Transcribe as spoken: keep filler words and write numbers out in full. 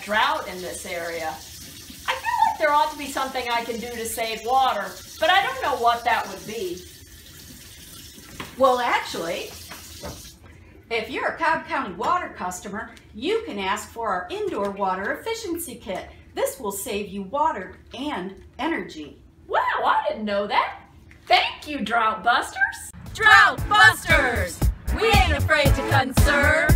drought in this area. I feel like there ought to be something I can do to save water, but I don't know what that would be. Well, actually, if you're a Cobb County water customer, you can ask for our indoor water efficiency kit. This will save you water and energy. Wow, I didn't know that. Thank you, Drought Busters. Drought Busters! We ain't afraid to conserve.